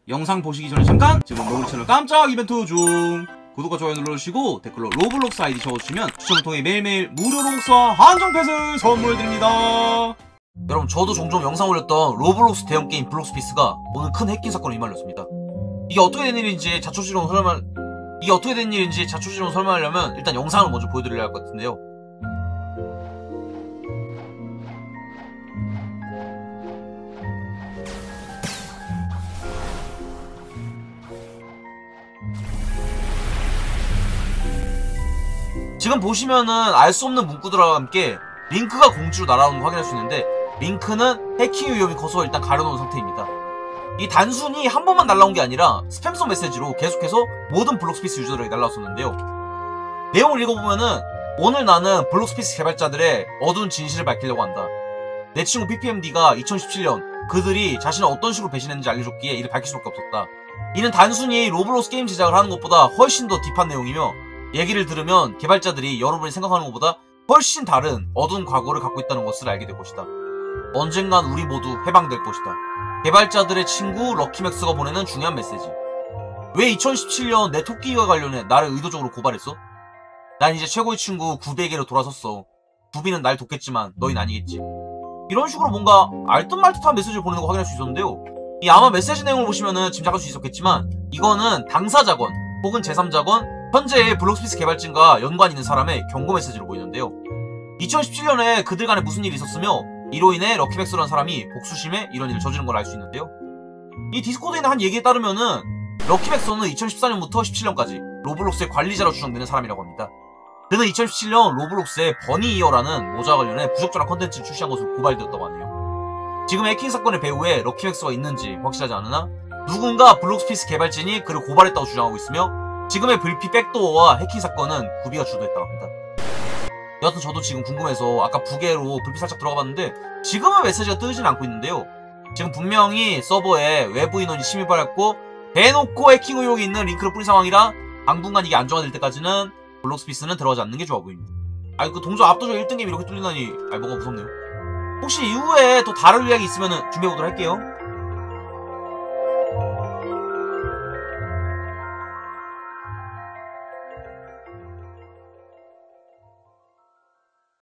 영상 보시기 전에 잠깐 지금 너구리 채널 깜짝 이벤트 중 구독과 좋아요 눌러주시고 댓글로 로블록스 아이디 적어주시면 추첨을 통해 매일매일 무료 로블록스와 한정 펫을 선물해드립니다. 여러분, 저도 종종 영상 올렸던 로블록스 대형 게임 블록스피스가 오늘 큰 해킹 사건을 휘말렸습니다. 이게 어떻게 된 일인지 자초지종 설명하려면 일단 영상을 먼저 보여드려야 할 것 같은데요. 지금 보시면은 알 수 없는 문구들과 함께 링크가 공지로 날아오는 거 확인할 수 있는데, 링크는 해킹 위험이 커서 일단 가려놓은 상태입니다. 이 단순히 한 번만 날라온 게 아니라 스팸성 메시지로 계속해서 모든 블록스피스 유저들에게 날라왔었는데요. 내용을 읽어보면은, 오늘 나는 블록스피스 개발자들의 어두운 진실을 밝히려고 한다. 내 친구 PPMD가 2017년 그들이 자신을 어떤 식으로 배신했는지 알려줬기에 이를 밝힐 수밖에 없었다. 이는 단순히 로블록스 게임 제작을 하는 것보다 훨씬 더 딥한 내용이며, 얘기를 들으면 개발자들이 여러분이 생각하는 것보다 훨씬 다른 어두운 과거를 갖고 있다는 것을 알게 될 것이다. 언젠간 우리 모두 해방될 것이다. 개발자들의 친구 럭키맥스가 보내는 중요한 메시지. 왜 2017년 내 토끼와 관련해 나를 의도적으로 고발했어? 난 이제 최고의 친구 구비에게로 돌아섰어. 구비는 날 돕겠지만 너흰 아니겠지. 이런 식으로 뭔가 알듯 말듯한 메시지를 보내는 거 확인할 수 있었는데요. 이 아마 메시지 내용을 보시면은 짐작할 수 있었겠지만, 이거는 당사자건 혹은 제3자건 현재의 블록스피스 개발진과 연관 있는 사람의 경고 메시지로 보이는데요. 2017년에 그들 간에 무슨 일이 있었으며 이로 인해 럭키맥스라는 사람이 복수심에 이런 일을 저지른 걸 알 수 있는데요. 이 디스코드에 있는 한 얘기에 따르면은 럭키맥스는 2014년부터 17년까지 로블록스의 관리자로 추정되는 사람이라고 합니다. 그는 2017년 로블록스의 버니이어라는 모자와 관련해 부적절한 컨텐츠를 출시한 것으로 고발되었다고 하네요. 지금 해킹 사건의 배후에 럭키맥스가 있는지 확실하지 않으나 누군가 블록스피스 개발진이 그를 고발했다고 주장하고 있으며, 지금의 불피 백도어와 해킹 사건은 구비가 주도했다고 합니다. 여하튼 저도 지금 궁금해서 아까 부계로 불피 살짝 들어가봤는데 지금은 메시지가 뜨진 않고 있는데요. 지금 분명히 서버에 외부 인원이 침입을 했고 대놓고 해킹 의혹이 있는 링크를 뿌린 상황이라 당분간 이게 안정화될 때까지는 블록스피스는 들어가지 않는 게 좋아 보입니다. 그 동조 압도적 1등 게임이 이렇게 뚫리다니 뭔가 무섭네요. 혹시 이후에 더 다른 이야기 있으면 준비해보도록 할게요.